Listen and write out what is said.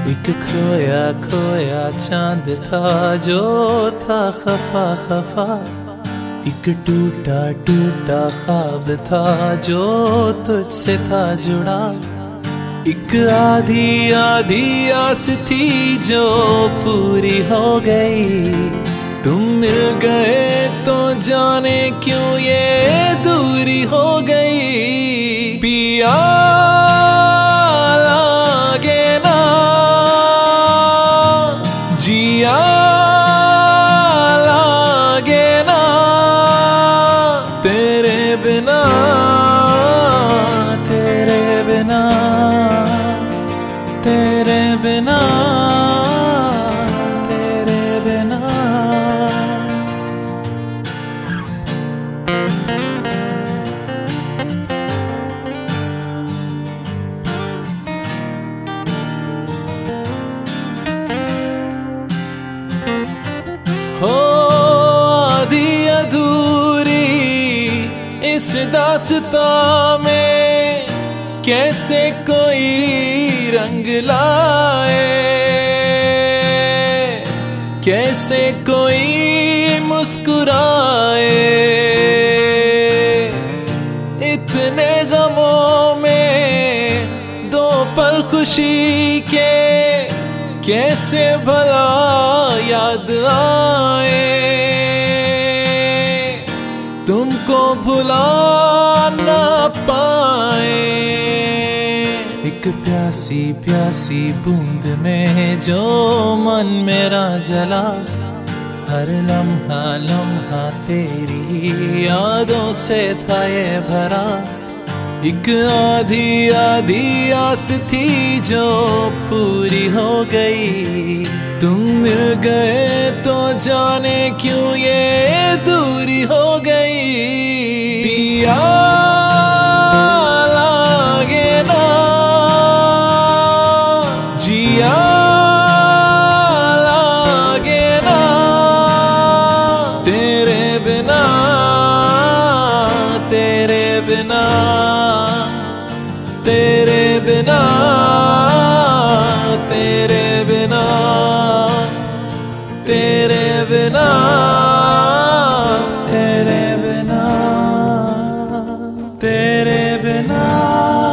एक खोया खोया चांद था जो था खफा खफा, एक टूटा टूटा ख्वाब था जो तुझसे था जुड़ा। एक आधी आधी आस थी जो पूरी हो गई, तुम मिल गए तो जाने क्यों ये दूरी हो गई। पिया लागे ना जिया लागे ना, तेरे बिना तेरे बिना तेरे बिना तेरे बिना। हो आधी अधूरी इस दास्तां में कैसे कोई रंग लाए, कैसे कोई मुस्कुराए। इतने गमों में दो पल खुशी के कैसे भला याद आए, तुमको भुला ना पाए। एक प्यासी प्यासी बूंद में जो मन मेरा जला, हर लम्हा लम्हा तेरी यादों से था ये भरा। एक आधी आधी आस थी जो पूरी हो गई, तुम मिल गए तो जाने क्यों ये दूरी हो गई। पिया लागे ना जिया लागे ना, तेरे बिना तेरे बिना तेरे बिना तेरे बिना तेरे बिना तेरे बिना तेरे बिना।